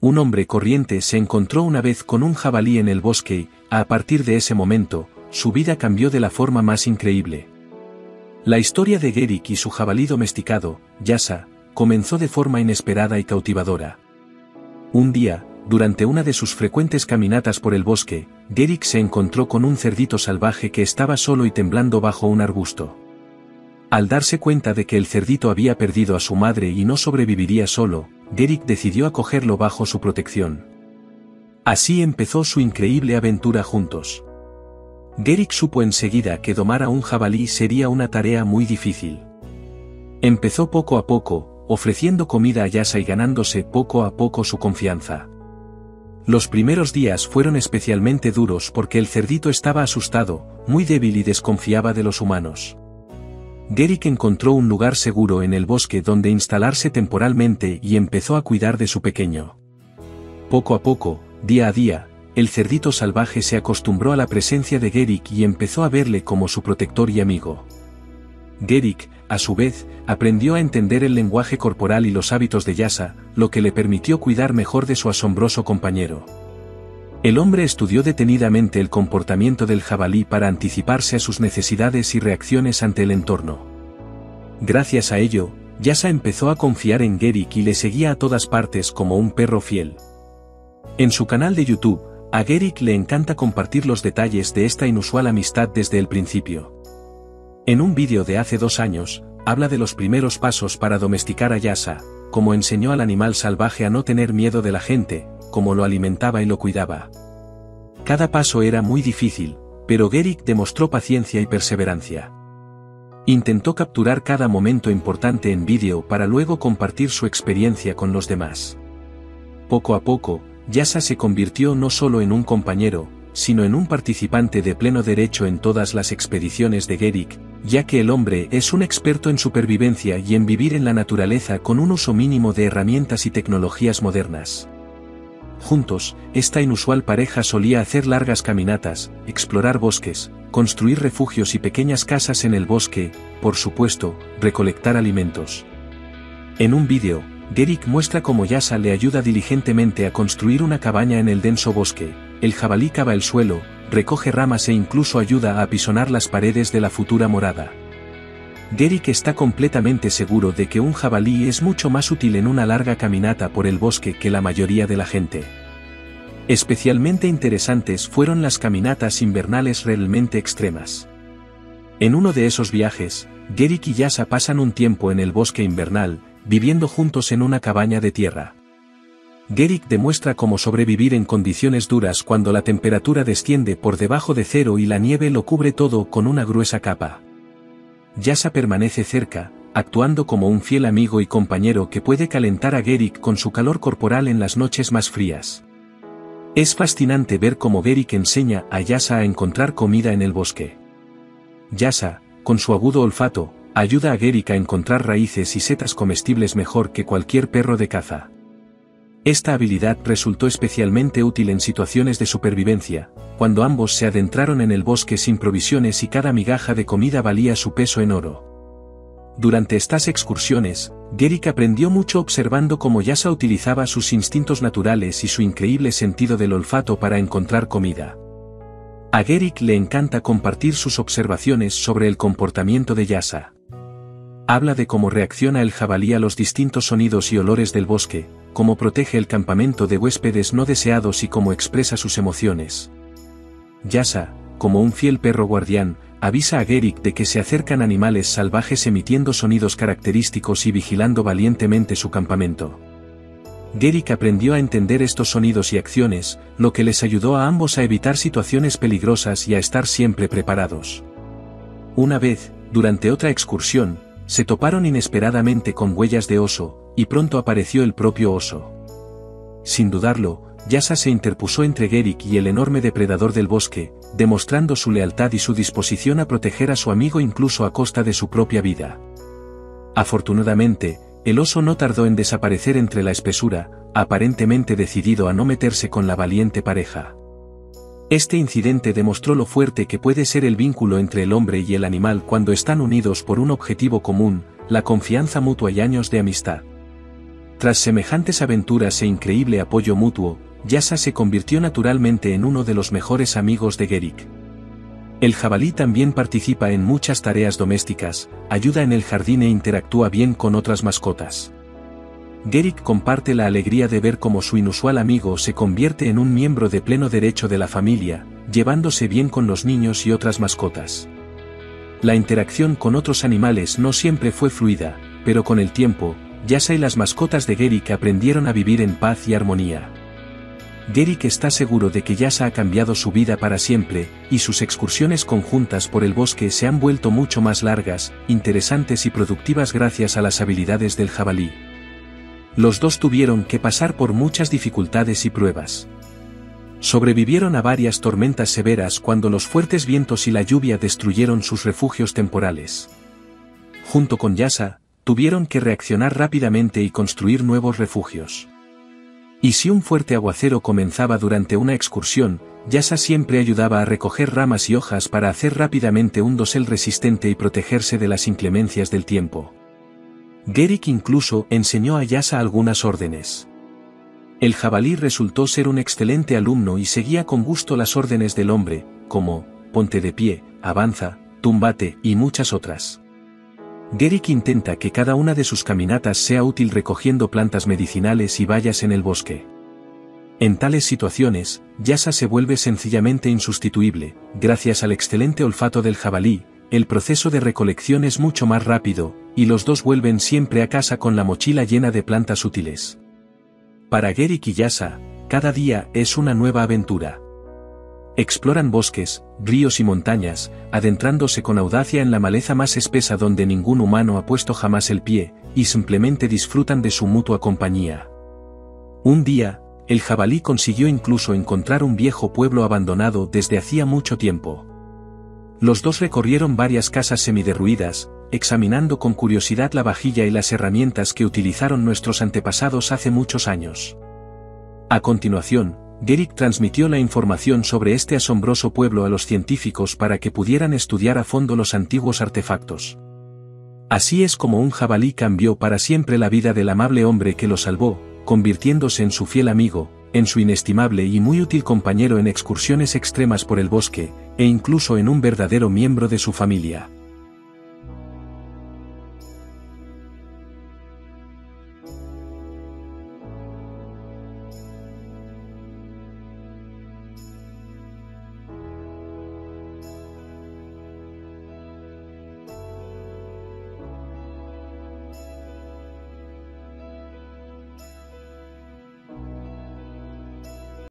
un hombre corriente se encontró una vez con un jabalí en el bosque y, a partir de ese momento, su vida cambió de la forma más increíble. La historia de Gerik y su jabalí domesticado, Yasa, comenzó de forma inesperada y cautivadora. Un día, durante una de sus frecuentes caminatas por el bosque, Gerik se encontró con un cerdito salvaje que estaba solo y temblando bajo un arbusto. Al darse cuenta de que el cerdito había perdido a su madre y no sobreviviría solo, Gerik decidió acogerlo bajo su protección. Así empezó su increíble aventura juntos. Gerik supo enseguida que domar a un jabalí sería una tarea muy difícil. Empezó poco a poco, ofreciendo comida a Yasa y ganándose poco a poco su confianza. Los primeros días fueron especialmente duros porque el cerdito estaba asustado, muy débil y desconfiaba de los humanos. Gerik encontró un lugar seguro en el bosque donde instalarse temporalmente y empezó a cuidar de su pequeño. Poco a poco, día a día, el cerdito salvaje se acostumbró a la presencia de Gerik y empezó a verle como su protector y amigo. Gerik, a su vez, aprendió a entender el lenguaje corporal y los hábitos de Yasa, lo que le permitió cuidar mejor de su asombroso compañero. El hombre estudió detenidamente el comportamiento del jabalí para anticiparse a sus necesidades y reacciones ante el entorno. Gracias a ello, Yasa empezó a confiar en Gerik y le seguía a todas partes como un perro fiel. En su canal de YouTube, a Gerik le encanta compartir los detalles de esta inusual amistad desde el principio. En un vídeo de hace 2 años, habla de los primeros pasos para domesticar a Yasa, cómo enseñó al animal salvaje a no tener miedo de la gente, cómo lo alimentaba y lo cuidaba. Cada paso era muy difícil, pero Gerik demostró paciencia y perseverancia. Intentó capturar cada momento importante en vídeo para luego compartir su experiencia con los demás. Poco a poco, Yasa se convirtió no solo en un compañero, sino en un participante de pleno derecho en todas las expediciones de Gerik, ya que el hombre es un experto en supervivencia y en vivir en la naturaleza con un uso mínimo de herramientas y tecnologías modernas. Juntos, esta inusual pareja solía hacer largas caminatas, explorar bosques, construir refugios y pequeñas casas en el bosque, por supuesto, recolectar alimentos. En un vídeo, Gerik muestra cómo Yasa le ayuda diligentemente a construir una cabaña en el denso bosque, el jabalí cava el suelo, recoge ramas e incluso ayuda a apisonar las paredes de la futura morada. Gerik está completamente seguro de que un jabalí es mucho más útil en una larga caminata por el bosque que la mayoría de la gente. Especialmente interesantes fueron las caminatas invernales realmente extremas. En uno de esos viajes, Gerik y Yasa pasan un tiempo en el bosque invernal, viviendo juntos en una cabaña de tierra. Gerik demuestra cómo sobrevivir en condiciones duras cuando la temperatura desciende por debajo de cero y la nieve lo cubre todo con una gruesa capa. Yasa permanece cerca, actuando como un fiel amigo y compañero que puede calentar a Gerik con su calor corporal en las noches más frías. Es fascinante ver cómo Gerik enseña a Yasa a encontrar comida en el bosque. Yasa, con su agudo olfato, ayuda a Gerik a encontrar raíces y setas comestibles mejor que cualquier perro de caza. Esta habilidad resultó especialmente útil en situaciones de supervivencia, cuando ambos se adentraron en el bosque sin provisiones y cada migaja de comida valía su peso en oro. Durante estas excursiones, Gerik aprendió mucho observando cómo Yasa utilizaba sus instintos naturales y su increíble sentido del olfato para encontrar comida. A Gerik le encanta compartir sus observaciones sobre el comportamiento de Yasa. Habla de cómo reacciona el jabalí a los distintos sonidos y olores del bosque, cómo protege el campamento de huéspedes no deseados y cómo expresa sus emociones. Yasa, como un fiel perro guardián, avisa a Gerik de que se acercan animales salvajes emitiendo sonidos característicos y vigilando valientemente su campamento. Gerik aprendió a entender estos sonidos y acciones, lo que les ayudó a ambos a evitar situaciones peligrosas y a estar siempre preparados. Una vez, durante otra excursión, se toparon inesperadamente con huellas de oso, y pronto apareció el propio oso. Sin dudarlo, Yasa se interpuso entre Gerik y el enorme depredador del bosque, demostrando su lealtad y su disposición a proteger a su amigo incluso a costa de su propia vida. Afortunadamente, el oso no tardó en desaparecer entre la espesura, aparentemente decidido a no meterse con la valiente pareja. Este incidente demostró lo fuerte que puede ser el vínculo entre el hombre y el animal cuando están unidos por un objetivo común, la confianza mutua y años de amistad. Tras semejantes aventuras e increíble apoyo mutuo, Yasa se convirtió naturalmente en uno de los mejores amigos de Gerik. El jabalí también participa en muchas tareas domésticas, ayuda en el jardín e interactúa bien con otras mascotas. Gerik comparte la alegría de ver cómo su inusual amigo se convierte en un miembro de pleno derecho de la familia, llevándose bien con los niños y otras mascotas. La interacción con otros animales no siempre fue fluida, pero con el tiempo, Yasa y las mascotas de Gerik aprendieron a vivir en paz y armonía. Gerik está seguro de que Yasa ha cambiado su vida para siempre, y sus excursiones conjuntas por el bosque se han vuelto mucho más largas, interesantes y productivas gracias a las habilidades del jabalí. Los dos tuvieron que pasar por muchas dificultades y pruebas. Sobrevivieron a varias tormentas severas cuando los fuertes vientos y la lluvia destruyeron sus refugios temporales. Junto con Yasa, tuvieron que reaccionar rápidamente y construir nuevos refugios. Y si un fuerte aguacero comenzaba durante una excursión, Yasa siempre ayudaba a recoger ramas y hojas para hacer rápidamente un dosel resistente y protegerse de las inclemencias del tiempo. Gerik incluso enseñó a Yasa algunas órdenes. El jabalí resultó ser un excelente alumno y seguía con gusto las órdenes del hombre, como, ponte de pie, avanza, túmbate y muchas otras. Gerik intenta que cada una de sus caminatas sea útil recogiendo plantas medicinales y bayas en el bosque. En tales situaciones, Yasa se vuelve sencillamente insustituible, gracias al excelente olfato del jabalí. El proceso de recolección es mucho más rápido, y los dos vuelven siempre a casa con la mochila llena de plantas útiles. Para Gerik y Yasa, cada día es una nueva aventura. Exploran bosques, ríos y montañas, adentrándose con audacia en la maleza más espesa donde ningún humano ha puesto jamás el pie, y simplemente disfrutan de su mutua compañía. Un día, el jabalí consiguió incluso encontrar un viejo pueblo abandonado desde hacía mucho tiempo. Los dos recorrieron varias casas semiderruidas, examinando con curiosidad la vajilla y las herramientas que utilizaron nuestros antepasados hace muchos años. A continuación, Gerik transmitió la información sobre este asombroso pueblo a los científicos para que pudieran estudiar a fondo los antiguos artefactos. Así es como un jabalí cambió para siempre la vida del amable hombre que lo salvó, convirtiéndose en su fiel amigo, en su inestimable y muy útil compañero en excursiones extremas por el bosque, e incluso en un verdadero miembro de su familia.